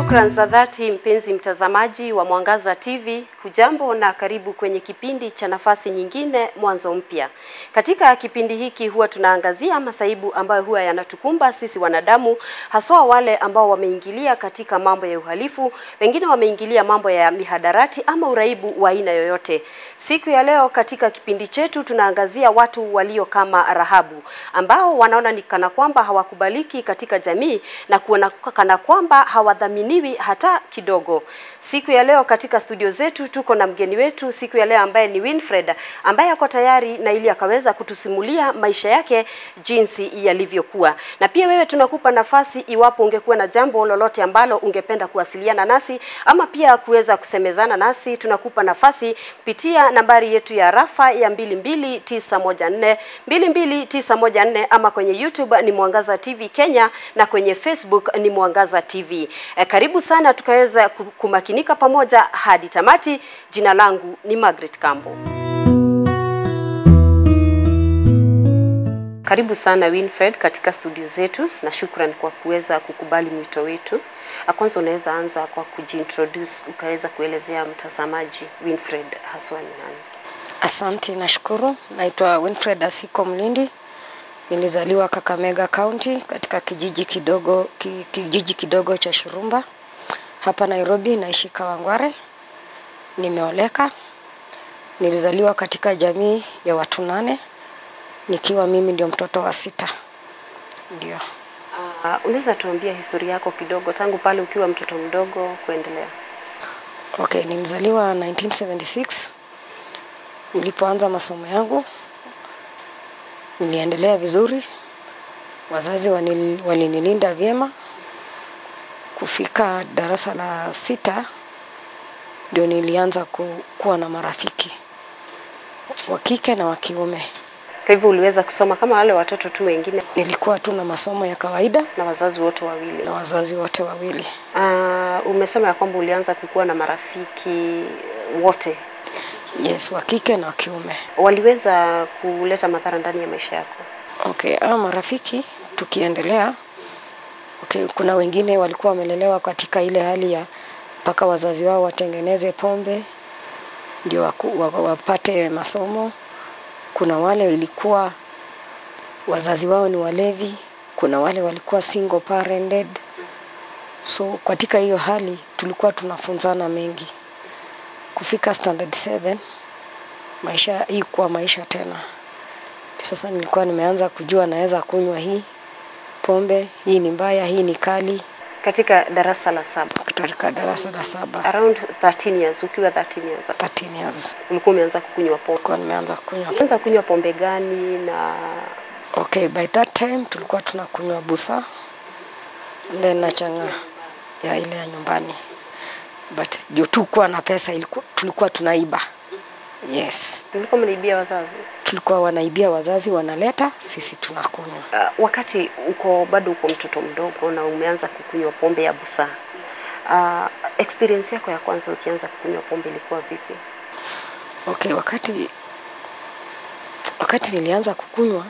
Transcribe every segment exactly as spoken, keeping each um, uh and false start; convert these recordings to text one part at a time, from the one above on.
Shukran za dhati mpenzi mtazamaji wa Mwangaza T V, hujambo na karibu kwenye kipindi cha nafasi nyingine mwanzo mpya. Katika kipindi hiki huwa tunaangazia masaibu ambayo huwa yanatukumba sisi wanadamu, haswa wale ambao wameingilia katika mambo ya uhalifu, wengine wameingilia mambo ya mihadarati ama uraibu wa aina yoyote. Siku ya leo katika kipindi chetu tunaangazia watu walio kama Rahabu, ambao wanaona ni kana kwamba hawakubaliki katika jamii na kuona kana kwamba hawadhaminiwi hata kidogo. Siku ya leo katika studio zetu tuko na mgeni wetu siku ya leo ambaye ni Winfred, ambaye ako tayari na ili akaweza kutusimulia maisha yake jinsi yalivyokuwa. Na pia wewe tunakupa nafasi iwapo ungekuwa na jambo lolote ambalo ungependa kuwasiliana nasi ama pia kuweza kusemezana nasi, tunakupa nafasi kupitia nambari yetu ya rafa ya mbili mbili tisa moja nne mbili mbili tisa moja nne, ama kwenye YouTube ni Mwangaza T V Kenya na kwenye Facebook ni Mwangaza T V. E, karibu sana tukaweza kumakinika pamoja hadi tamati. Jina langu ni Margaret Kambo. Karibu sana Winfred katika studio zetu na shukran kwa kuweza kukubali mwito wetu. Kwanza unaweza anza kwa kujintroduce, ukaweza kuelezea mtazamaji Winfred haswa ni nani? Asante, nashukuru. Naitwa Winfred Asiko Mlindi. Nilizaliwa Kakamega County katika kijiji kidogo ki, kijiji kidogo cha Shurumba. Hapa Nairobi naishi Kawangware. Nimeoleka. Nilizaliwa katika jamii ya watu nane, nikiwa mimi ndio mtoto wa sita. Ndio. Uh, unaweza tuambia historia yako kidogo tangu pale ukiwa mtoto mdogo kuendelea? Okay, nilizaliwa nineteen seventy-six. Nilipoanza masomo yangu niliendelea vizuri. Wazazi walinilinda vyema. Kufika darasa la sita ndio nilianza ku, kuwa na marafiki wa kike na wa kiume. Kwa hivyo uliweza kusoma kama wale watoto tu wengine? Nilikuwa tu na masomo ya kawaida na wazazi wote wawili. Na wazazi wote wawili. Uh, umesema ya kwamba ulianza kukua na marafiki wote? Yes, wa kike na wa kiume. Waliweza kuleta madhara ndani ya maisha yako? Okay, ah marafiki tukiendelea. Okay, kuna wengine walikuwa wamelelewa katika ile hali ya paka wazazi wao watengeneze pombe ndio wapate masomo. Kuna wale ilikuwa wazazi wao ni walevi, kuna wale walikuwa single parented. So katika hiyo hali tulikuwa tunafunzana mengi. Kufika standard seven maisha hii kwa maisha tena. Sasa nilikuwa nimeanza kujua naweza kunywa hii pombe, hii ni mbaya, hii ni kali. Katika darasa la saba? Katika darasa la saba. Around thirteen years, ukiwa thirteen years? thirteen years. Ulikuwa umeanza kukunywa pombe? Kwa nimeanza kunywa. Umeanza kunywa pombe gani na? Okay, by that time tulikuwa tunakunywa busa. Then na changa ya ile ya nyumbani. But juu tulikuwa na pesa ilikuwa tulikuwa tunaiba. Yes. Tulikuwa mnaibia wazazi? Tulikuwa wanaibia wazazi, wanaleta, sisi tunakunywa. Uh, wakati uko bado uko mtoto mdogo na umeanza kukunywa pombe ya busa, uh, experience yako ya kwanza ukianza kukunywa pombe ilikuwa vipi? Okay, wakati wakati nilianza kukunywa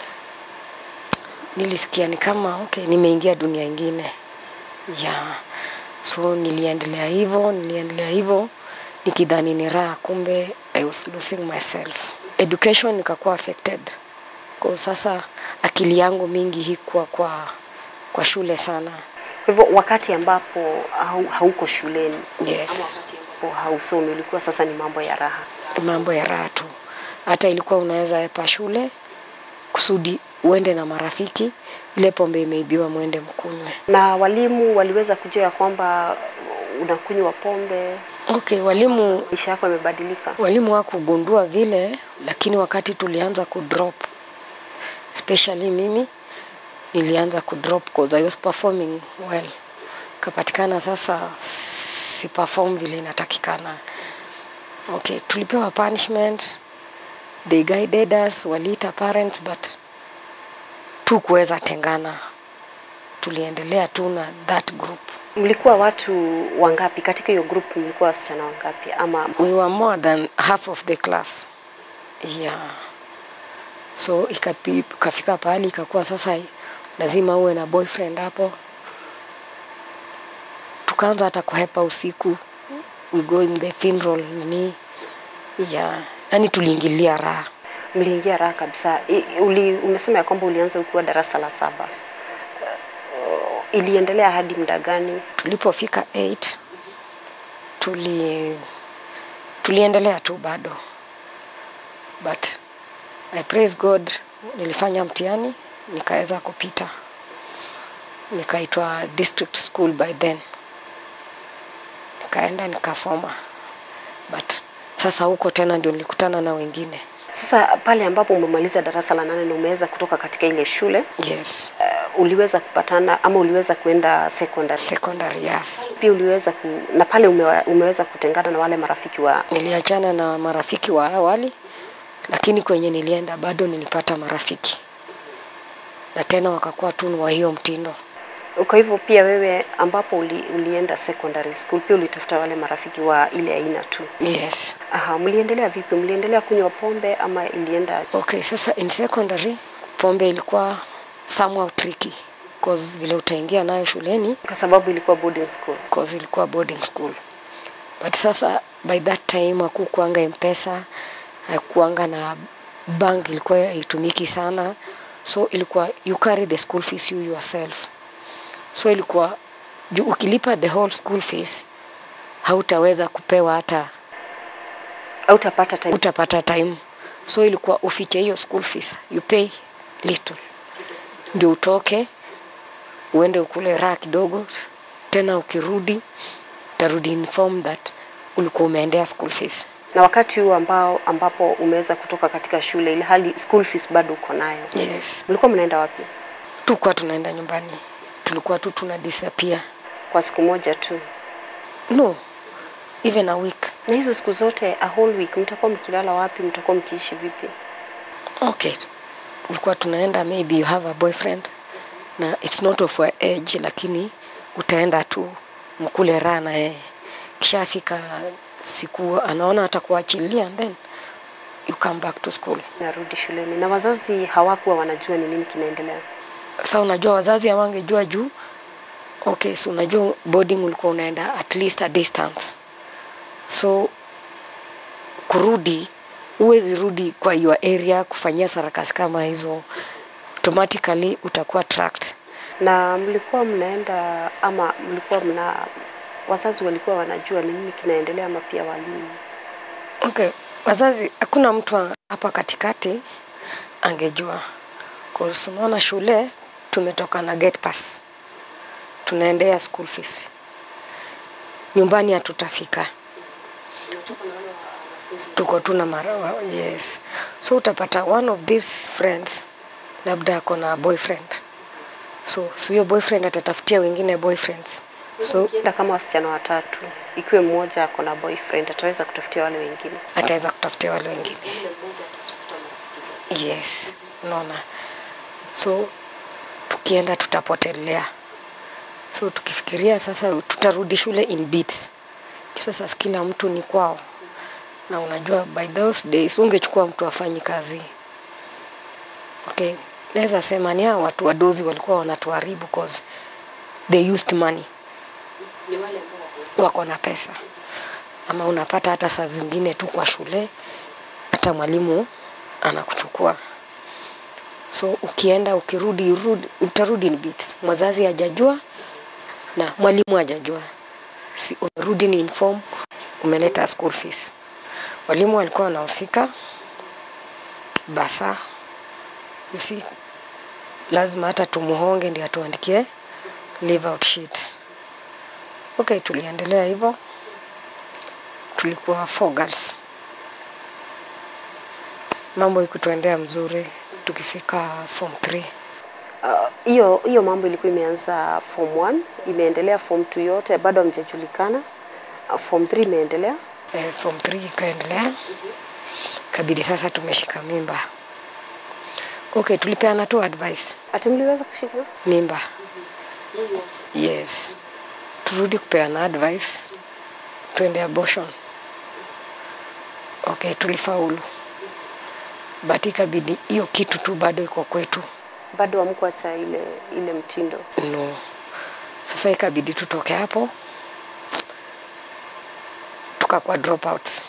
nilisikia ni kama okay, nimeingia dunia nyingine. Yeah. So niliendelea hivyo, niliendelea hivyo nikidhani ni raha, kumbe I was losing myself. Education nikakuwa affected. Kwa sasa akili yangu mingi hikuwa kwa kwa shule sana. Kwa hivyo wakati ambapo hauko shuleni, yes, ambapo hausomi, ilikuwa sasa ni mambo ya raha. Mambo ya raha tu. Hata ilikuwa unaweza epa shule kusudi uende na marafiki, ile pombe imeibiwa muende mkunywe. Na walimu waliweza kujua ya kwamba unakunywa pombe? Okay, walimu maisha yako yamebadilika? Walimu hawakugundua vile, lakini wakati tulianza ku drop, especially mimi nilianza ku drop because I was performing well. Kapatikana sasa si perform vile inatakikana. Okay, tulipewa punishment. They guided us, waliita parents, but tukuweza tengana. Tuliendelea tu na that group. Mlikuwa watu wangapi katika hiyo group? Mlikuwa wasichana wangapi ama? We were more than half of the class. Yeah. So ikapi kafika pahali ikakuwa sasa lazima uwe na boyfriend hapo. tukaanza hata kuhepa usiku. We go in the funeral ni ya yani tuliingilia raha. Mliingia raha kabisa. I, uli, umesema ya kwamba ulianza ukiwa darasa la saba. Uh, iliendelea hadi muda gani? Tulipofika eight tuli tuliendelea tu bado. But I praise God, nilifanya mtihani nikaweza kupita. Nikaitwa district school by then. Nikaenda nikasoma. But sasa huko tena ndio nilikutana na wengine. Sasa pale ambapo umemaliza darasa la nane na umeweza kutoka katika ile shule? Yes. Uh, uliweza kupatana ama uliweza kuenda secondary? Secondary, yes. Pia uliweza ku, na pale ume, umeweza kutengana na wale marafiki wa? Niliachana na marafiki wa awali, lakini kwenye nilienda bado nilipata marafiki. Na tena wakakuwa tu wa hiyo mtindo. Kwa hivyo pia wewe ambapo uli, ulienda secondary school pia ulitafuta wale marafiki wa ile aina tu? Yes. Aha, mliendelea vipi? Mliendelea kunywa pombe ama ilienda? Okay, sasa in secondary pombe ilikuwa somewhat tricky because vile utaingia nayo shuleni kwa sababu ilikuwa boarding school. Because ilikuwa boarding school. But sasa by that time hakukuanga M-Pesa, hakukuanga na bank, ilikuwa haitumiki sana. So ilikuwa you carry the school fees you yourself. So ilikuwa ukilipa the whole school fees hautaweza kupewa hata hautapata time. Utapata time. So ilikuwa ufiche hiyo school fees, you pay little. Ndio utoke uende ukule raha kidogo, tena ukirudi utarudi inform that ulikuwa umeendea school fees. Na wakati huo ambao ambapo umeweza kutoka katika shule ile hali school fees bado uko nayo? Yes. Mlikuwa mnaenda wapi? Tulikuwa tunaenda nyumbani. Tulikuwa tu tuna disappear. Kwa siku moja tu? No. Even a week. Na hizo siku zote a whole week mtakuwa mkilala wapi? Mtakuwa mkiishi vipi? Okay. Tulikuwa tunaenda, maybe you have a boyfriend na it's not of your age, lakini utaenda tu mkule raha na yeye. Kisha fika siku anaona atakuachilia and then you come back to school. Narudi shuleni. Na wazazi hawakuwa wanajua ni nini kinaendelea? Sasa unajua wazazi hawangejua juu. Okay, so unajua boarding ulikuwa unaenda at least a distance. So kurudi uwezi rudi kwa your area kufanyia sarakasi kama hizo, automatically utakuwa tracked. Na mlikuwa mnaenda ama mlikuwa mna wazazi walikuwa wanajua ni nini kinaendelea ama pia walimu? Okay, wazazi hakuna mtu hapa katikati angejua. Cause unaona shule tumetoka na gate pass. Tunaendea school fees. Nyumbani hatutafika. Tuko tu na mara, yes. So utapata one of these friends labda ako na boyfriend. So so your boyfriend atatafutia wengine boyfriends. So kama wasichana watatu, ikiwe mmoja ako na boyfriend ataweza kutafutia wale wengine. Ataweza kutafutia wale wengine. Yes, unaona. So tukienda tutapotelea. So tukifikiria sasa tutarudi shule in bits. Sasa kila mtu ni kwao. Na unajua by those days ungechukua mtu afanye kazi. Okay, naweza sema ni hao watu wadozi walikuwa wanatuharibu cause they used money. Ni wale ambao wako na pesa. Ama unapata hata saa zingine tu kwa shule hata mwalimu anakuchukua. So ukienda ukirudi urudi utarudi in bits. Mwazazi hajajua na mwalimu hajajua. Si urudi ni inform umeleta school fees. Walimu walikuwa wanahusika. Basa. You see, lazima hata tumuhonge ndio atuandikie leave out sheet. Okay, tuliendelea hivyo. Tulikuwa four girls. Mambo ikutuendea mzuri tukifika form three. Hiyo uh, hiyo mambo ilikuwa imeanza form one, imeendelea form two yote bado hamjajulikana. Uh, form three imeendelea. Eh, form three ikaendelea. Kabidi sasa tumeshika mimba. Okay, tulipeana tu advice. Ati mliweza kushika mimba? Yes. Turudi kupeana advice. Tuende abortion. Okay, tulifaulu. But ikabidi hiyo kitu tu bado iko kwetu. Bado hamkuacha ile ile mtindo? No. Sasa ikabidi tutoke hapo tukakuwa dropouts.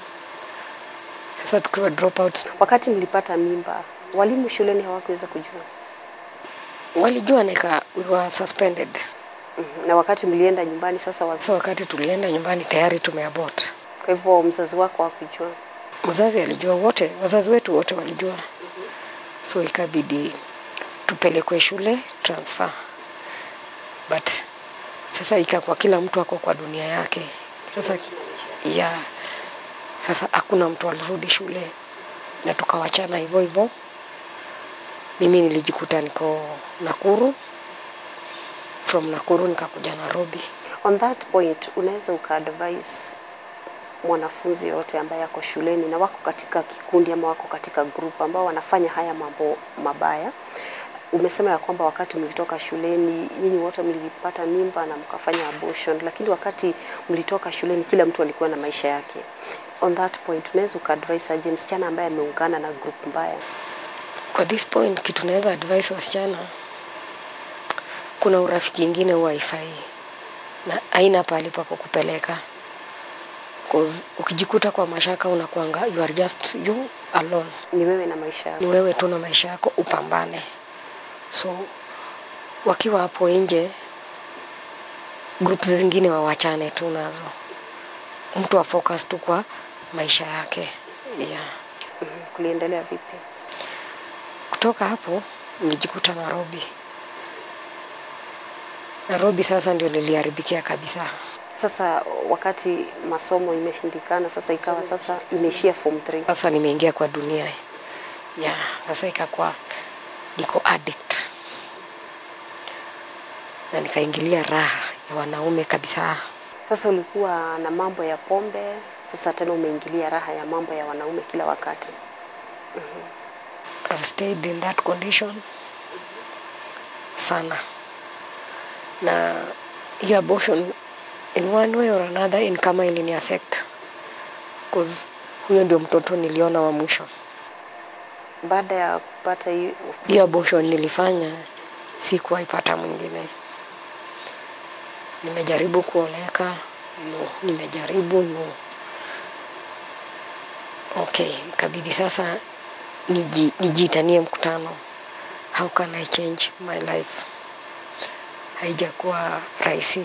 Sasa tukiwa dropouts, Wakati nilipata mimba, walimu shuleni hawakuweza kujua? Walijua nika we were suspended. Mm -hmm. Na wakati mlienda nyumbani sasa wazazi? So wakati tulienda nyumbani tayari tumeabort. Kwa hivyo mzazi wako hakujua? Mzazi alijua, wote, wazazi wetu wote walijua. Mm -hmm. So ikabidi tupelekwe shule transfer. But sasa ikakuwa kila mtu ako kwa dunia yake. Sasa ya sasa hakuna mtu alirudi shule na tukawachana hivyo hivyo. Mimi nilijikuta niko Nakuru, from Nakuru nikakuja Nairobi. On that point, unaweza ukaadvise mwanafunzi yote ambaye yako shuleni na wako katika kikundi ama wako katika group ambao wanafanya haya mambo mabaya? Umesema ya kwamba wakati mlitoka shuleni nyinyi wote mlipata mimba na mkafanya abortion, lakini wakati mlitoka shuleni kila mtu alikuwa na maisha yake. On that point, unaweza ukaadvise aje msichana ambaye ameungana na group mbaya? Kwa this point kitu naweza advise wasichana, kuna urafiki ingine huwa haifai na haina pahali pa kukupeleka. Cause ukijikuta kwa mashaka unakuanga you are just you alone. Ni wewe na maisha yako. Ni wewe tu na maisha yako, upambane. So wakiwa hapo nje, groups zingine wawachane tu nazo. Mtu wa focus tu kwa maisha yake. Yeah. Mm -hmm. Kuliendelea vipi? Kutoka hapo nilijikuta Nairobi. Nairobi sasa ndio niliharibikia kabisa. Sasa wakati masomo imeshindikana, sasa ikawa sasa imeishia form three. Sasa nimeingia kwa dunia. Yeah, sasa ikakuwa niko addict. Na nikaingilia raha ya wanaume kabisa. Sasa ulikuwa na mambo ya pombe, sasa tena umeingilia raha ya mambo ya wanaume kila wakati. Mhm. Mm I've stayed in that condition sana. Na hiyo abortion in one way or another in kama ilini affect. Because huyo ndio mtoto niliona wa mwisho. Baada ya kupata hiyo hiyo abortion nilifanya, sikuwahi pata mwingine. Nimejaribu kuoleka, no. Nimejaribu, no. Okay, kabidi sasa niji, nijitanie mkutano. How can I change my life? Haijakuwa rahisi.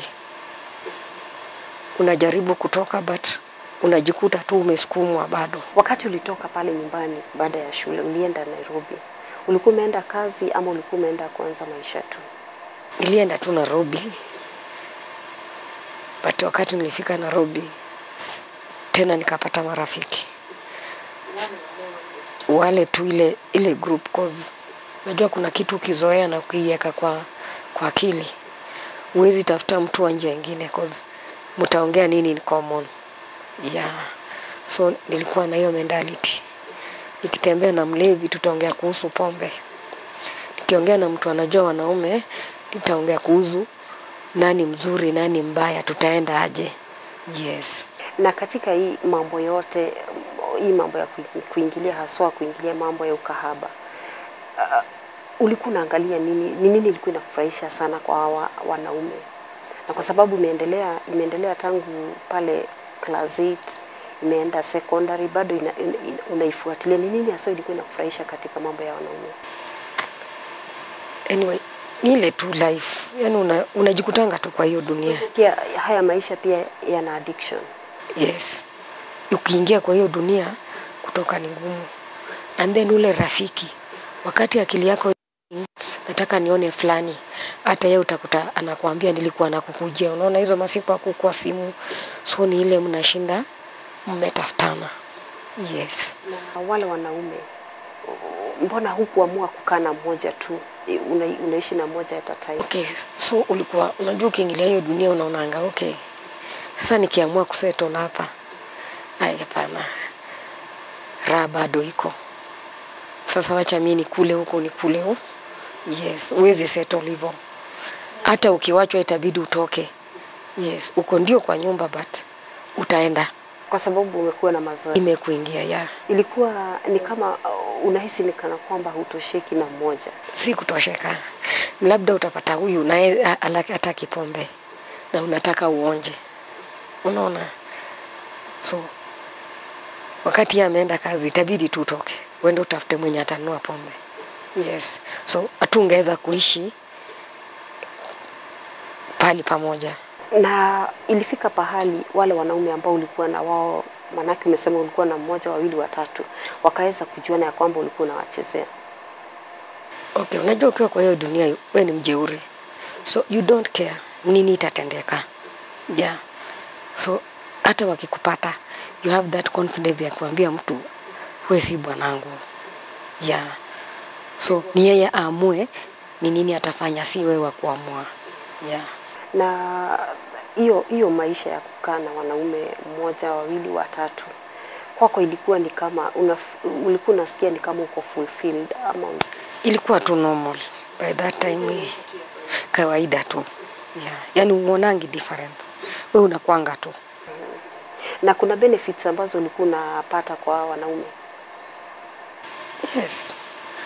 Unajaribu kutoka but unajikuta tu umesukumwa bado. Wakati ulitoka pale nyumbani baada ya shule ulienda Nairobi, ulikuwa umeenda kazi ama ulikuwa umeenda kuanza maisha tu? Nilienda tu Nairobi. But wakati nilifika Nairobi tena nikapata marafiki. Wale tu ile ile group, cause najua kuna kitu kizoea na kuiweka kwa kwa akili. Huwezi tafuta mtu wa nje nyingine cause mtaongea nini in common. Yeah. So nilikuwa na hiyo mentality. Nikitembea na mlevi tutaongea kuhusu pombe. Nikiongea na mtu anajua wanaume nitaongea kuhusu nani mzuri nani mbaya, tutaenda aje. Yes. Na katika hii mambo yote, hii mambo ya kuingilia haswa kuingilia mambo ya ukahaba, uh, ulikuwa unaangalia nini? Ni nini ilikuwa inakufurahisha sana kwa hawa wanaume? Na kwa sababu imeendelea imeendelea tangu pale class eight, imeenda secondary, bado ina, ina, ina, unaifuatilia. Ni nini hasa ilikuwa inakufurahisha katika mambo ya wanaume? Anyway, ni ile tu life. Yaani una, unajikutanga tu kwa hiyo dunia. Pia haya maisha pia yana addiction. Yes. Ukiingia kwa hiyo dunia kutoka ni ngumu. And then ule rafiki, wakati akili yako nataka nione fulani, hata yeye utakuta anakuambia nilikuwa nakukujia. Unaona hizo masiku ya kukua simu, so ni ile mnashinda mmetafutana. Yes. Na wale wanaume, mbona hukuamua kukaa na mmoja tu? Una, unaishi na mmoja at a time. Okay, so ulikuwa unajua ukiingilia hiyo dunia unaonanga okay. Sasa nikiamua kusettle hapa, ai hapana. Raha bado iko. Sasa wacha mimi nikule huko nikule huko. Yes, uwezi settle hivyo. Hata ukiwachwa itabidi utoke. Yes, uko ndio kwa nyumba but utaenda kwa sababu umekuwa na mazoea. Imekuingia ya. Ilikuwa ni kama uh, unahisi ni kana kwamba hutosheki na mmoja. Si kutosheka. Labda utapata huyu naye hataki pombe na unataka uonje. Unaona? So wakati yeye ameenda kazi itabidi tu utoke uende utafute mwenye atanunua pombe. Yes, so hatungeweza kuishi pali pamoja. Na ilifika pahali wale wanaume ambao ulikuwa na wao, manake umesema ulikuwa na mmoja, wawili, watatu, wakaweza kujuana ya kwamba ulikuwa unawachezea. Okay, unajua ukiwa kwa hiyo dunia wewe ni mjeuri, so you don't care nini itatendeka. Yeah, so hata wakikupata you have that confidence ya kuambia mtu wewe si bwanangu. Yeah, so ni yeye aamue ni nini atafanya, si wewe wa kuamua. Yeah. Na hiyo hiyo maisha ya kukaa na wanaume mmoja, wawili, watatu, kwako ilikuwa ni kama una, ulikuwa unasikia ni kama uko fulfilled ama ilikuwa tu normal by that time, kawaida tu. Yeah, yani uonangi different, wewe unakuanga tu. Na kuna benefits ambazo ulikuwa unapata kwa wanaume? Yes,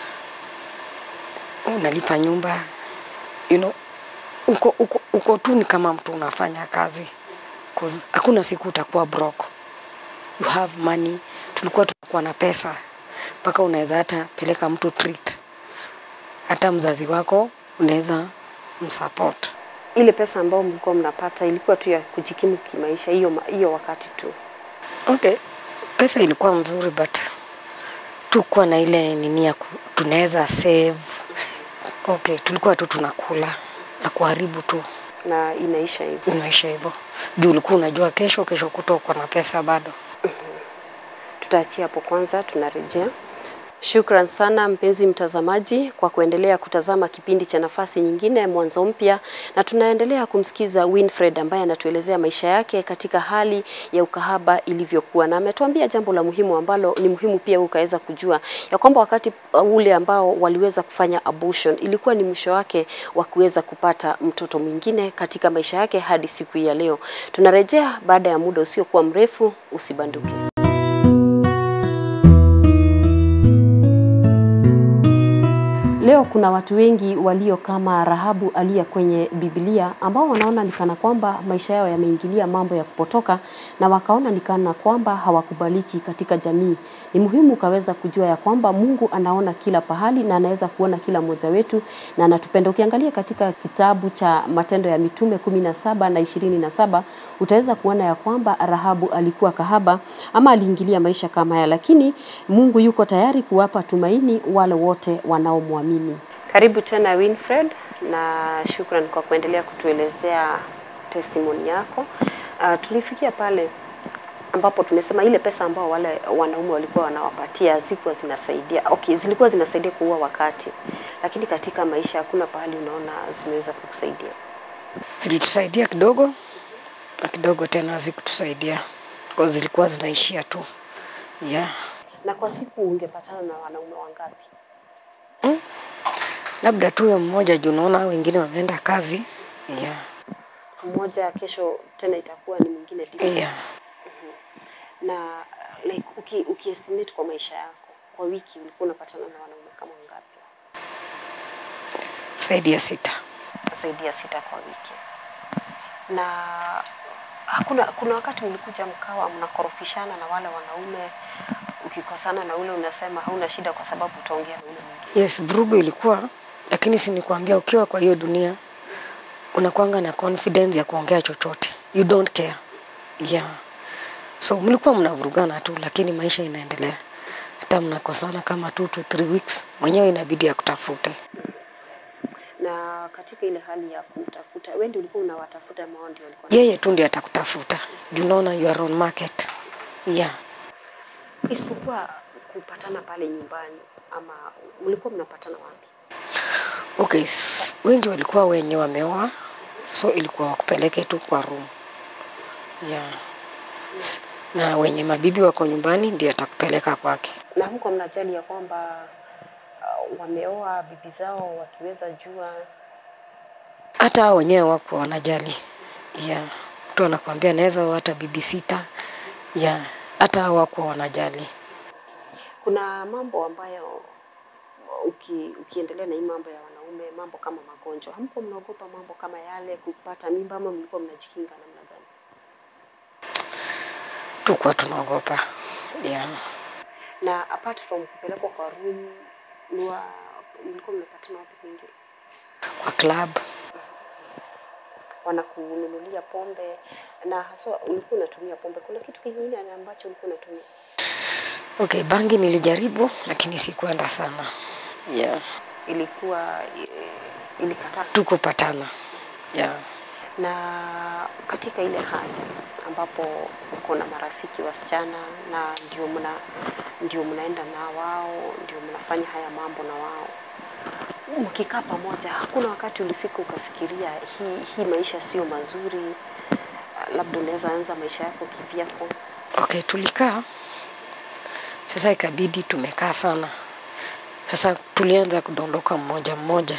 unalipa nyumba, you know, uko, uko, uko tu ni kama mtu unafanya kazi, cause hakuna siku utakuwa broke. You have money. Tulikuwa tunakuwa na pesa mpaka unaweza hata peleka mtu treat, hata mzazi wako unaweza msupport. Ile pesa ambayo mlikuwa mnapata ilikuwa tu ya kujikimu kimaisha hiyo hiyo wakati tu? Okay, pesa ilikuwa mzuri but tulikuwa na ile nini ya tunaweza save. Okay, tulikuwa tu tunakula na kuharibu tu na inaisha hivyo. Inaisha hivyo. Juu ulikuwa unajua kesho kesho kutoka na pesa bado. Tutaachia hapo kwanza, tunarejea. Shukran sana mpenzi mtazamaji kwa kuendelea kutazama kipindi cha Nafasi Nyingine, Mwanzo Mpya, na tunaendelea kumsikiza Winfred ambaye anatuelezea maisha yake katika hali ya ukahaba ilivyokuwa, na ametuambia jambo la muhimu ambalo ni muhimu pia ukaweza kujua ya kwamba wakati ule ambao waliweza kufanya abortion ilikuwa ni mwisho wake wa kuweza kupata mtoto mwingine katika maisha yake hadi siku ya leo. Tunarejea baada ya muda usiokuwa mrefu, usibanduke. Leo kuna watu wengi walio kama Rahabu aliye kwenye Biblia ambao wanaona nikana kwamba maisha yao yameingilia mambo ya kupotoka na wakaona nikana kwamba hawakubaliki katika jamii. Ni muhimu ukaweza kujua ya kwamba Mungu anaona kila pahali na anaweza kuona kila mmoja wetu na anatupenda. Ukiangalia katika kitabu cha Matendo ya Mitume kumi na saba na ishirini na saba utaweza kuona ya kwamba Rahabu alikuwa kahaba ama aliingilia maisha kama haya, lakini Mungu yuko tayari kuwapa tumaini wale wote wanaomwamini. Karibu tena Winfred, na shukrani kwa kuendelea kutuelezea testimony yako. Uh, tulifikia pale ambapo tumesema ile pesa ambao wale wanaume walikuwa wanawapatia zilikuwa zinasaidia. Okay, zilikuwa zinasaidia kuua wakati. Lakini katika maisha hakuna pahali unaona zimeweza kukusaidia. Zilitusaidia kidogo na kidogo tena zikutusaidia kwa zilikuwa zinaishia tu. Yeah. Na kwa siku ungepatana na wanaume wangapi? Hmm? Labda tu mmoja juu naona wengine wameenda kazi. Yeah. Mmoja kesho tena itakuwa ni mwingine different. Yeah. Mm-hmm. Na like uki ukiestimate kwa maisha yako kwa wiki ulikuwa unapatana na wanaume kama ngapi? Zaidi ya sita. Zaidi ya sita kwa wiki. Na hakuna kuna wakati mlikuja mkawa mnakorofishana na wale wanaume, ukikosana na ule unasema hauna shida kwa sababu utaongea na ule mwingine? Yes, vurugu ilikuwa, lakini si nikwambia ukiwa kwa hiyo dunia unakuanga na confidence ya kuongea chochote. You don't care. Yeah. So mlikuwa mnavurugana tu lakini maisha inaendelea. Hata mnakosana kama two to three weeks mwenyewe inabidi ya kutafute. Na katika ile hali ya kutafuta, wewe ndio ulikuwa unawatafuta ama ndio walikuwa? Yeye tu ndiye atakutafuta. You know na you are on market. Yeah. Isipokuwa kupatana pale nyumbani ama mlikuwa mnapatana wapi? Okay, wengi walikuwa wenye wameoa, so ilikuwa wakupeleke tu kwa room. Yeah. Na wenye mabibi wako nyumbani ndiye atakupeleka kwake. Na huko mnajali ya kwamba uh, wameoa bibi zao wakiweza jua? Hata wenyewe wako wanajali. Yeah. Mtu anakuambia naweza hata bibi sita. Yeah. Hata wako wanajali. Kuna mambo ambayo uki, ukiendelea na hii mambo ya wanaume, mambo kama magonjwa, hamko mnaogopa mambo kama yale kupata mimba ama mlikuwa mnajikinga namna gani? Tulikuwa tunaogopa. Yeah. Na apart from kupelekwa kwa room, mlikuwa mlikuwa mnapatana wapi kwingine? Kwa club. Wanakununulia pombe, na haswa ulikuwa unatumia pombe. Kuna kitu kingine ambacho ulikuwa unatumia? Okay, bangi nilijaribu lakini sikuenda sana. Yeah. Ilikuwa ilikataa tukupatana. Yeah. Na katika ile hali ambapo uko na marafiki wasichana na ndio mna ndio mnaenda na wao, ndio mnafanya haya mambo na wao, mkikaa pamoja, hakuna wakati ulifika ukafikiria hii hii maisha sio mazuri, labda unaweza anza maisha yako kivyako? Okay, tulikaa. Sasa ikabidi tumekaa sana. Sasa tulianza kudondoka mmoja mmoja.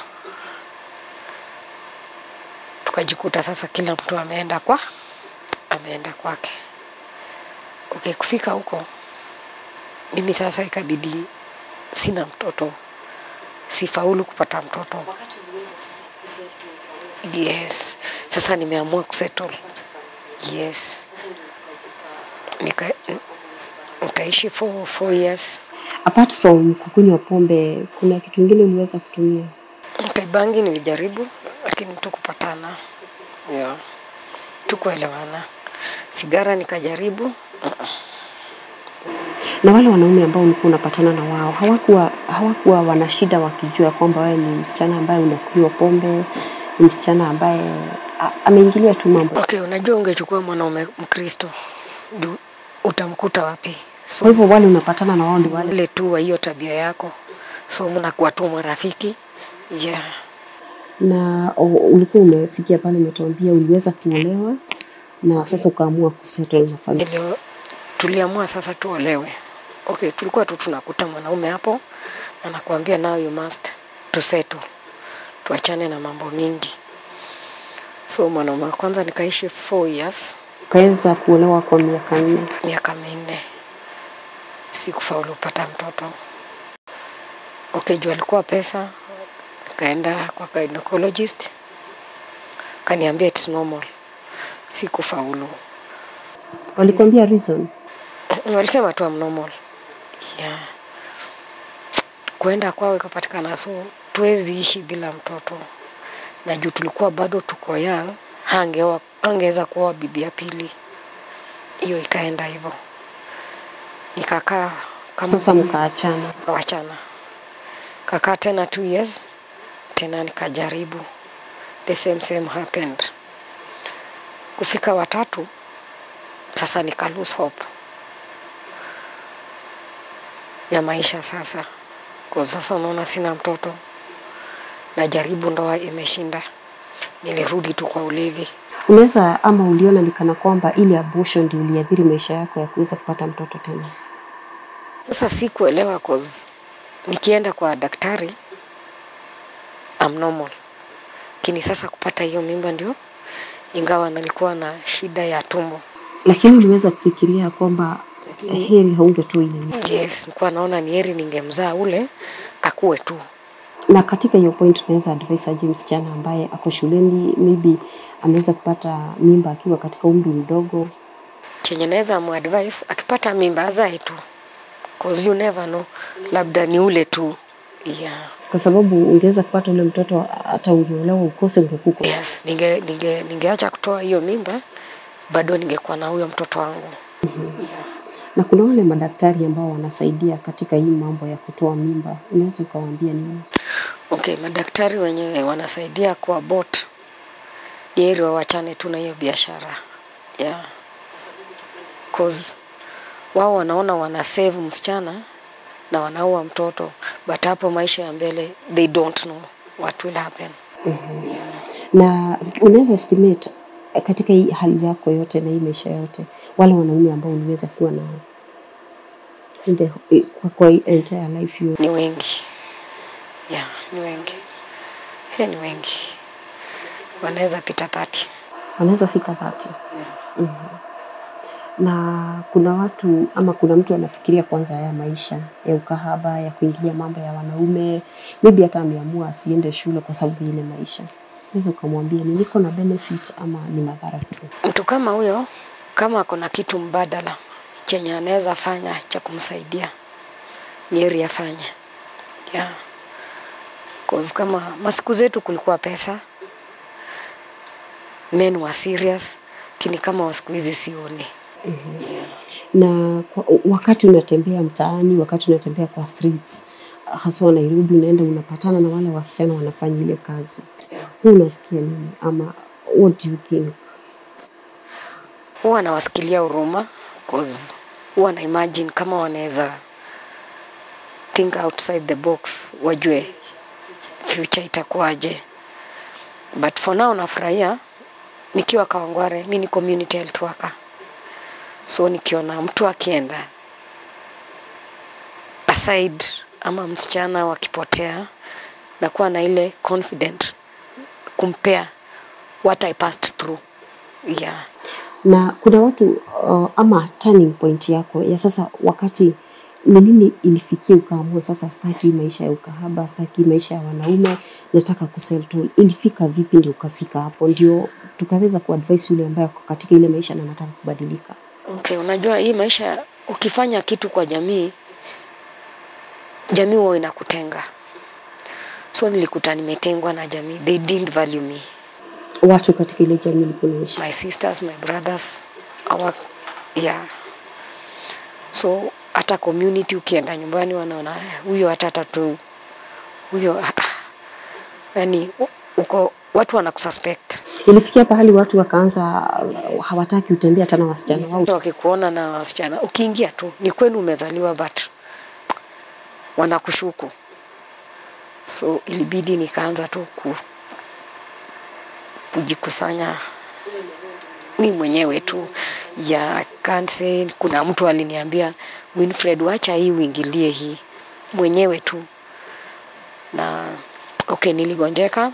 Tukajikuta sasa kila mtu ameenda kwa ameenda kwake. Okay, kufika huko mimi sasa ikabidi sina mtoto. Sifaulu kupata mtoto. Wakati uliweza sasa kusettle? Yes. Sasa nimeamua kusettle. Yes. Nika nikaishi for four years. Apart from kukunywa pombe, kuna kitu kingine uliweza kutumia? Okay, bangi nilijaribu lakini tukupatana. Yeah. Tukuelewana. Sigara nikajaribu. Uh-uh. Na wale wanaume ambao ulikuwa unapatana na wao, hawakuwa hawakuwa wana shida wakijua kwamba wewe ni msichana ambaye unakunywa pombe, ni msichana ambaye ameingilia tu mambo? Okay, unajua ungechukua mwanaume Mkristo, utamkuta wapi? So, kwa hivyo wale unapatana na wao ndio wale wale tu wa hiyo tabia yako. So mnakuwa tu marafiki. Yeah. Na ulikuwa umefikia pale umetuambia uliweza kuolewa na sasa ukaamua kusettle na familia. Tuliamua sasa tuolewe. Okay, tulikuwa tu tunakuta mwanaume hapo anakuambia now you must to settle. Tuachane na mambo mingi. So mwanaume kwanza nikaishi four years. Kaanza kuolewa kwa miaka nne. Miaka minne. Sikufaulu kupata mtoto. Okay, juu alikuwa pesa. Kaenda kwa gynecologist. Kaniambia it's normal. Sikufaulu. Walikwambia reason? Walisema tu I'm normal. Yeah. Kuenda kwao ikapatikana so tuwezi ishi bila mtoto. Na juu tulikuwa bado tuko young, hangewa angeweza kuwa bibi ya pili. Hiyo ikaenda hivyo. Nikakaa kama sasa mkaachana. Kaachana. Kakaa tena two years. Tena nikajaribu. The same same happened. Kufika watatu sasa nika lose hope ya maisha sasa. Kwa sasa unaona sina mtoto. Najaribu ndoa imeshinda. Nilirudi tu kwa ulevi. Unaweza ama uliona nikana kwamba ile abortion ndio iliathiri maisha yako ya kuweza kupata mtoto tena? Sasa sikuelewa cause nikienda kwa daktari I'm normal. Kini sasa kupata hiyo mimba ndio ingawa nilikuwa na shida ya tumbo. Lakini uliweza kufikiria kwamba heri haungetoa ile mimba? Yes, nilikuwa naona ni heri ningemzaa ule akue tu. Na katika hiyo point tunaweza advise aje msichana ambaye ako shuleni, maybe ameweza kupata mimba akiwa katika umri mdogo? Chenye naweza muadvise akipata mimba azae tu. Cause you never know, labda ni ule tu. Yeah. Kwa sababu ungeweza kupata ule mtoto hata ungeolewa ukose ungekuko. Yes, ninge ninge ningeacha kutoa hiyo mimba bado ningekuwa na huyo mtoto wangu. Mm-hmm. Na kuna wale madaktari ambao wanasaidia katika hii mambo ya kutoa mimba, unaweza kuwaambia nini? Okay, madaktari wenyewe wanasaidia kwa abort. Heri waachane tu na hiyo biashara. Yeah. Cause wao wanaona wana save msichana na wanaua mtoto, but hapo maisha ya mbele they don't know what will happen. Mm-hmm. Yeah. Na unaweza estimate katika hii hali yako yote na hii maisha yote wale wanaume ambao uliweza kuwa na in the kwa, kwa entire life you? Ni wengi. Yeah, ni wengi. He, ni wengi. Wanaweza pita thirty. Wanaweza fika thirty. Mm-hmm. Na kuna watu ama kuna mtu anafikiria kwanza haya maisha ya ukahaba, ya kuingilia mambo ya wanaume, maybe hata ameamua asiende shule kwa sababu ile maisha. Unaweza kumwambia ni niko na benefits ama ni madhara tu? Mtu kama huyo kama kuna kitu mbadala chenye anaweza fanya cha kumsaidia ni heri afanye. Yeah. Cause kama masiku zetu kulikuwa pesa, men were serious, lakini kama wa siku hizi sioni. Mm-hmm. Yeah. Na kwa, wakati unatembea mtaani, wakati unatembea kwa streets, haswa Nairobi, unaenda unapatana na wale wasichana wanafanya ile kazi. Yeah. Huu unasikia nini ama what do you think? Huwa nawasikilia huruma cause huwa na imagine kama wanaweza think outside the box, wajue future itakuwaje. But for now nafurahia nikiwa Kawangware, mimi ni community health worker. So nikiona mtu akienda aside ama msichana wakipotea, na kuwa na ile confident compare what I passed through. Yeah. Na kuna watu uh, ama turning point yako ya sasa, wakati ni nini ilifikia ukaamua sasa sitaki maisha ya ukahaba, sitaki maisha ya wanaume, nataka kusettle? Ilifika vipi ndio ukafika hapo ndio tukaweza kuadvise yule ambaye ako katika ile maisha na anataka kubadilika? Okay, unajua hii maisha ukifanya kitu kwa jamii, jamii wao inakutenga. So nilikuta nimetengwa na jamii. They didn't value me. Watu katika ile jamii nilikuishi. My sisters, my brothers, our yeah. So hata community ukienda nyumbani wanaona huyo hata tatu huyo, yani uko watu wanakususpect. Ilifikia pahali watu wakaanza hawataki utembea tena wasichana wao. Wakikuona na wasichana ukiingia tu ni kwenu umezaliwa, but wanakushuku. So ilibidi nikaanza tu ku kujikusanya mimi mwenyewe tu. Ya I can't say kuna mtu aliniambia Winfred wacha hii uingilie hii mwenyewe tu. Na okay, niligonjeka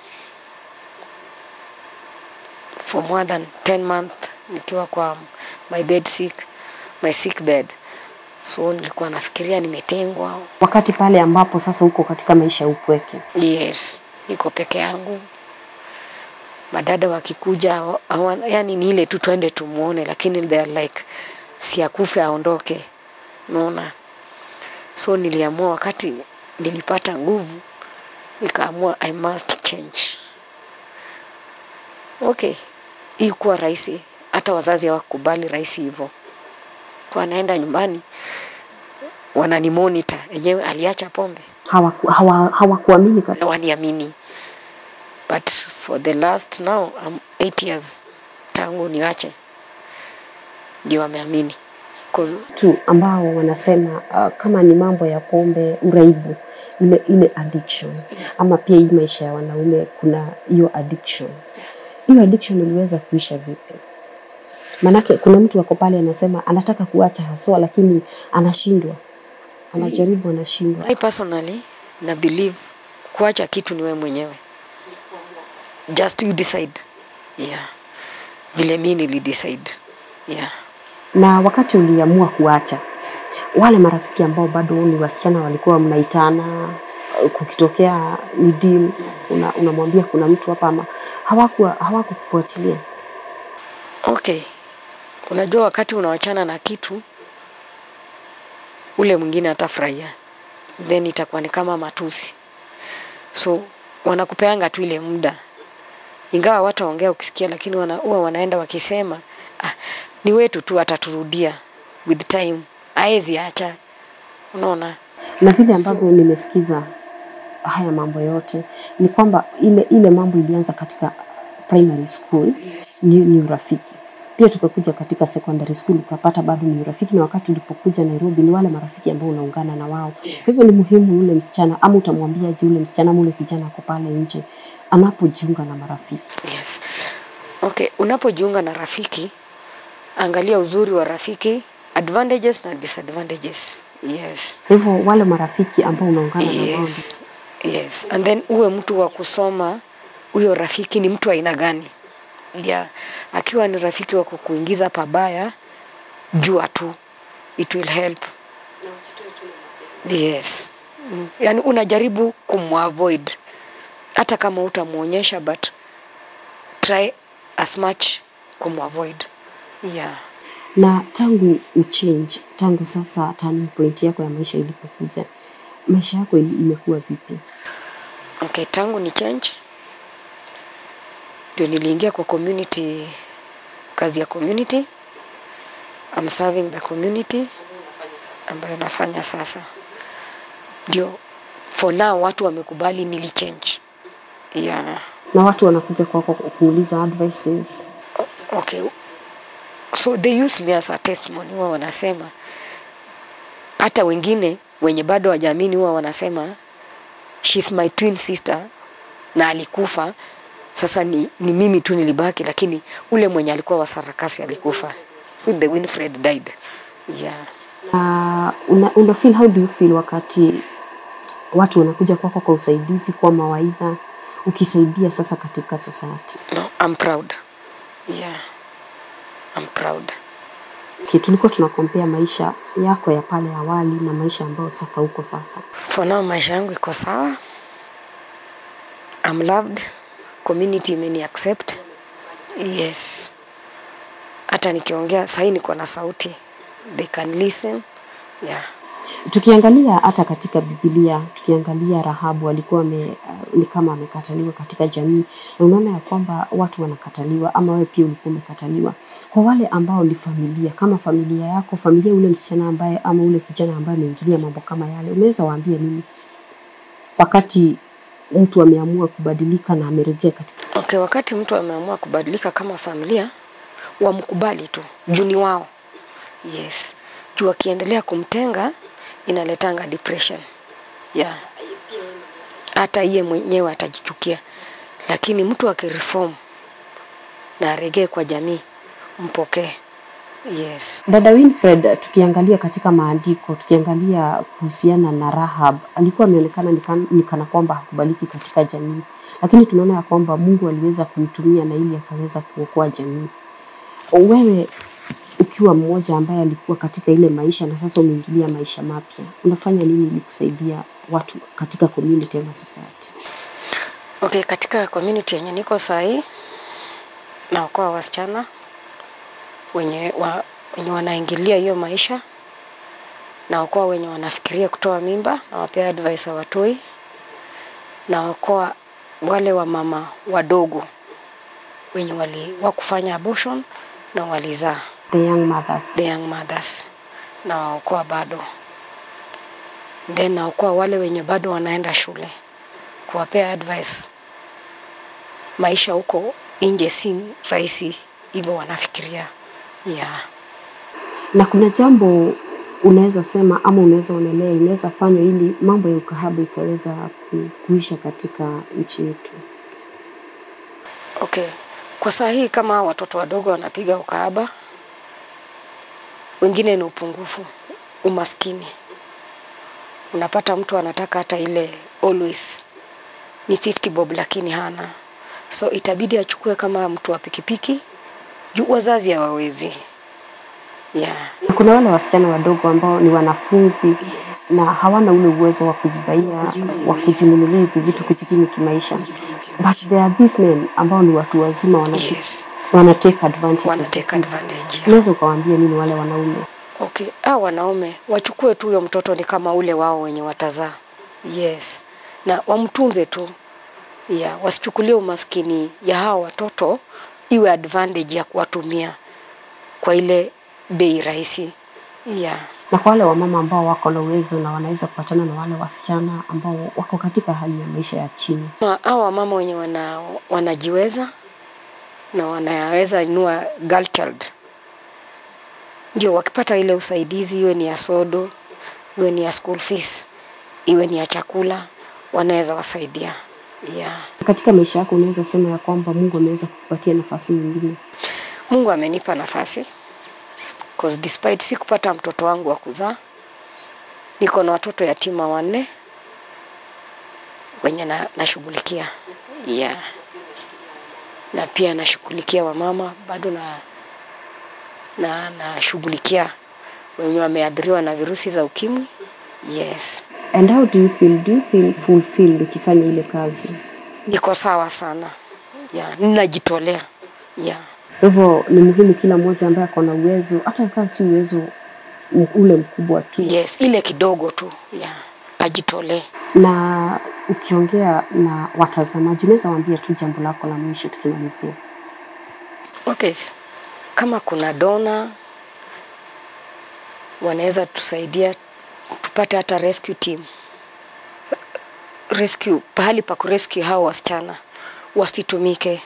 for more than ten months nikiwa kwa my bed sick, my sick bed. So nilikuwa nafikiria nimetengwa. Wakati pale ambapo sasa uko katika maisha ya upweke. Yes, niko peke yangu. Madada wakikuja, yani ni ile tu twende tumuone, lakini they are like si akufe aondoke. Unaona? So niliamua wakati nilipata nguvu, nikaamua I must change. Okay, hii kuwa rahisi, hata wazazi hawakubali rahisi hivyo. Kwa naenda nyumbani wanani monitor, yenyewe aliacha pombe. Hawaku hawa hawakuamini kabisa. Waniamini. But for the last now I'm eight years tangu niache, ndio wameamini. Tu ambao wanasema uh, kama ni mambo ya pombe, uraibu, ile ile addiction, ama pia hii maisha ya wanaume kuna hiyo addiction. Hiyo addiction iliweza kuisha vipi? Manake kuna mtu wako pale anasema anataka kuacha haswa lakini anashindwa. Anajaribu anashindwa. I personally na believe kuacha kitu ni wewe mwenyewe. Just you decide. Yeah. Vile mimi nili decide. Yeah. Na wakati uliamua kuacha, wale marafiki ambao bado ni wasichana walikuwa mnaitana, kukitokea ni deal, unamwambia una kuna mtu hapa, ama hawakuwa hawakukufuatilia? Okay. Unajua wakati unawachana na kitu, ule mwingine atafurahia. Then itakuwa ni kama matusi. So wanakupeanga tu ile muda. Ingawa watu waongea ukisikia, lakini wana huwa wanaenda wakisema ah, ni wetu tu ataturudia with time. Haezi acha. Unaona? Na vile ambavyo nimesikiza haya mambo yote ni kwamba ile ile mambo ilianza katika primary school, ni, ni urafiki. Pia tukakuja katika secondary school ukapata bado ni urafiki, na wakati ulipokuja Nairobi ni wale marafiki ambao unaungana na wao. Kwa hivyo ni muhimu yule msichana, ama utamwambia je yule msichana ama yule kijana ako pale nje anapojiunga na marafiki? Yes. Okay, unapojiunga na rafiki, angalia uzuri wa rafiki, advantages na disadvantages. Yes. Hivyo wale marafiki ambao unaungana na wao. Yes. Yes. And then uwe mtu wa kusoma huyo rafiki ni mtu aina gani. Yeah. Akiwa ni rafiki wa kukuingiza pabaya, jua tu it will help. Yes. Mm. Yani unajaribu kumavoid hata kama utamuonyesha, but try as much kumavoid. Yeah. Na tangu uchange, tangu sasa turning point yako ya maisha ilipokuja, maisha yako imekuwa vipi? Okay, tangu ni change ndio niliingia kwa community, kazi ya community. I'm serving the community ambayo nafanya sasa. Ndio for now watu wamekubali nili change. Yeah. Na watu wanakuja kwako kuuliza advices. Okay. So they use me as a testimony. Huwa wanasema hata wengine wenye bado hawajaamini huwa wanasema she's my twin sister na alikufa. Sasa ni, ni mimi tu nilibaki, lakini ule mwenye alikuwa wa sarakasi alikufa. With the Winfred died. Yeah. Uh, una, una feel, how do you feel wakati watu wanakuja kwako kwa usaidizi, kwa mawaidha, ukisaidia sasa katika society? No, I'm proud. Yeah. I'm proud. Okay, tulikuwa tunakompea maisha yako ya pale awali na maisha ambayo sasa uko sasa. For now maisha yangu iko sawa. I'm loved. Community imeni accept. Yes. Hata nikiongea sasa niko na sauti. They can listen. Yeah. Tukiangalia hata katika Biblia, tukiangalia Rahabu alikuwa me, uh, ni kama amekataliwa katika jamii. Na unaona ya kwamba watu wanakataliwa, ama wewe pia ulikuwa umekataliwa. Kwa wale ambao ni familia, kama familia yako, familia ule msichana ambaye ama ule kijana ambaye ameingilia mambo kama yale, unaweza waambia nini wakati mtu ameamua kubadilika na amerejea katika? Okay, wakati mtu ameamua kubadilika kama familia, wamkubali tu. Juni wao. Yes. Juu akiendelea kumtenga inaletanga depression. Yeah. Hata yeye mwenyewe atajichukia. Lakini mtu akireform na aregee kwa jamii, mpokee. Yes. Dada Winfred, tukiangalia katika maandiko, tukiangalia kuhusiana na Rahab, alikuwa ameonekana ni kana kwamba hakubaliki katika jamii. Lakini tunaona ya kwamba Mungu aliweza kumtumia na ili akaweza kuokoa jamii. Wewe ukiwa mmoja ambaye alikuwa katika ile maisha na sasa umeingilia maisha mapya, unafanya nini ili kusaidia watu katika community na society? Okay, katika community yenye niko sahi naokoa wasichana wenye wa, wenye wanaingilia hiyo maisha, naokoa wenye wanafikiria kutoa mimba na wapea advice watoi, naokoa wale wa mama wadogo wenye wali wakufanya abortion na walizaa, the young mothers the young mothers na waokoa bado. Then naokoa wale wenye bado wanaenda shule, kuwapea advice maisha huko nje si rahisi hivyo wanafikiria. Yeah. Na kuna jambo unaweza sema ama unaweza onelea inaweza fanywa ili mambo ya ukahaba ikaweza kuisha katika nchi yetu? Okay. Kwa saa hii kama watoto wadogo wanapiga ukahaba, wengine ni upungufu, umaskini. Unapata mtu anataka hata ile always ni fifty bob lakini hana. So itabidi achukue kama mtu wa pikipiki, juu wazazi hawawezi. Yeah. Kuna wale wasichana wadogo ambao ni wanafunzi, yes, na hawana ule uwezo wa kujibaia, wa kujinunulia vitu kujikimu kimaisha. But there are these men ambao ni watu wazima wana yes, wana take advantage. Wana take advantage. Unaweza kuwaambia nini wale wanaume? Okay, hao wanaume wachukue tu huyo mtoto ni kama ule wao wenye watazaa. Yes. Na wamtunze tu. Yeah, wasichukulie umaskini ya hao watoto iwe advantage ya kuwatumia kwa ile bei rahisi. Yeah. Na kwa wale wamama ambao wako na uwezo na wanaweza kupatana na wale wasichana ambao wako katika hali ya maisha ya chini. Hao wamama wenye wana wanajiweza na wanaweza inua girl child, ndio wakipata ile usaidizi, iwe ni ya sodo, iwe ni ya school fees, iwe ni ya chakula, wanaweza wasaidia. Yeah. Katika maisha yako unaweza sema ya kwamba Mungu ameweza kukupatia nafasi nyingine? Mungu amenipa nafasi. Because despite si kupata mtoto wangu wa kuzaa, niko na watoto yatima wanne wenye na nashughulikia. Yeah. Na pia nashughulikia wamama bado na na nashughulikia wenye wameathiriwa na virusi za ukimwi. Yes. And how do you feel? Do you feel fulfilled ukifanya ile kazi? Niko sawa sana. Yeah, ninajitolea. Yeah. Hivyo ni muhimu kila mmoja ambaye ako na uwezo, hata kama si uwezo ule mkubwa tu. Yes, ile kidogo tu. Yeah. Ajitolee. Na ukiongea na watazamaji, unaweza waambia tu jambo lako la mwisho tukimalizia? Okay. Kama kuna dona wanaweza tusaidia tupate hata rescue team. Rescue, pahali pa kurescue hao wasichana wasitumike,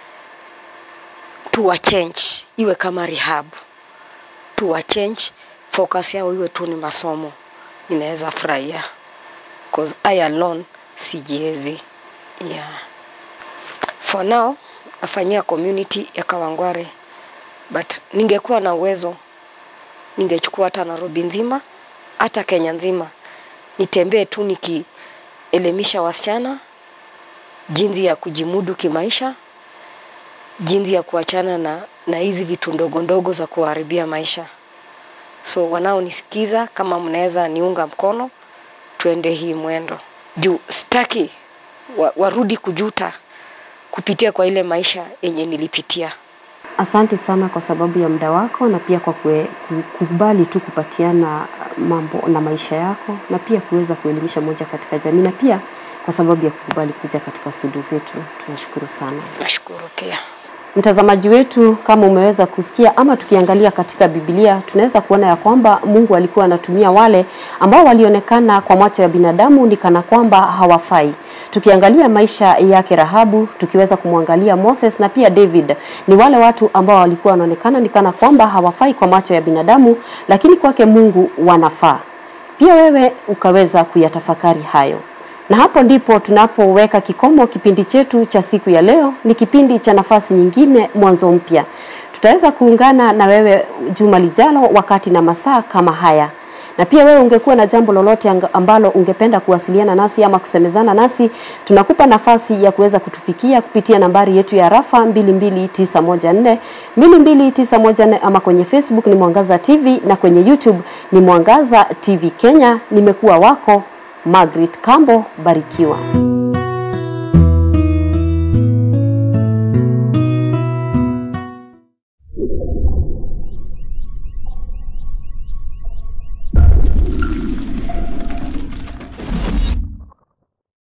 tuwa change iwe kama rehab, tuwa change focus yao iwe tu ni masomo. Ninaweza furahia cause I alone sijiezi. Yeah. For now nafanyia community ya Kawangware, but ningekuwa na uwezo ningechukua hata Nairobi nzima, hata Kenya nzima, nitembee tu nikielimisha wasichana jinsi ya kujimudu kimaisha, jinsi ya kuachana na na hizi vitu ndogo ndogo za kuharibia maisha. So wanao nisikiza, kama mnaweza niunga mkono, tuende hii mwendo. Juu sitaki wa, warudi kujuta kupitia kwa ile maisha yenye nilipitia. Asante sana kwa sababu ya muda wako, na pia kwa kue, kukubali tu kupatiana mambo na maisha yako, na pia kuweza kuelimisha moja katika jamii, na pia kwa sababu ya kukubali kuja katika studio zetu. Tunashukuru sana. Nashukuru pia. Mtazamaji wetu, kama umeweza kusikia ama tukiangalia katika Biblia, tunaweza kuona ya kwamba Mungu alikuwa anatumia wale ambao walionekana kwa macho ya binadamu ni kana kwamba hawafai. Tukiangalia maisha yake Rahabu, tukiweza kumwangalia Moses na pia David, ni wale watu ambao walikuwa wanaonekana ni kana kwamba hawafai kwa macho ya binadamu, lakini kwake Mungu wanafaa. Pia wewe ukaweza kuyatafakari hayo. Na hapo ndipo tunapoweka kikomo kipindi chetu cha siku ya leo. Ni kipindi cha nafasi nyingine, mwanzo mpya. Tutaweza kuungana na wewe juma lijalo wakati na masaa kama haya. Na pia wewe ungekuwa na jambo lolote ambalo ungependa kuwasiliana nasi ama kusemezana nasi, tunakupa nafasi ya kuweza kutufikia kupitia nambari yetu ya Rafa mbili mbili tisa moja nne mbili mbili tisa moja nne, ama kwenye Facebook ni Mwangaza T V, na kwenye YouTube ni Mwangaza T V Kenya. Nimekuwa wako Margaret Kambo. Barikiwa.